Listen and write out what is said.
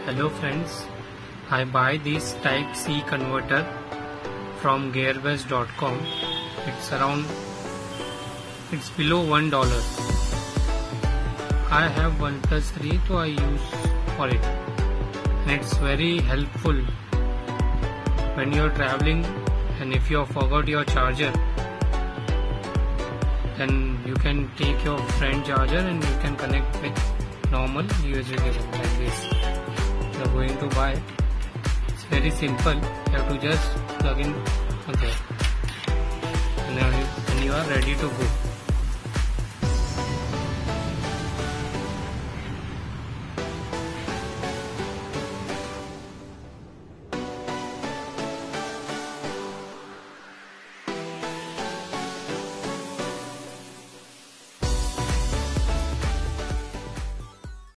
Hello friends, I buy this type C converter from gearbest.com. It's below $1. I have OnePlus 3 so I use for it, and it's very helpful when you're traveling and if you forgot your charger, then you can take your friend charger and you can connect with normal USB cable like this. You're going to buy, it's very simple, you have to just plug in there and you are ready to go.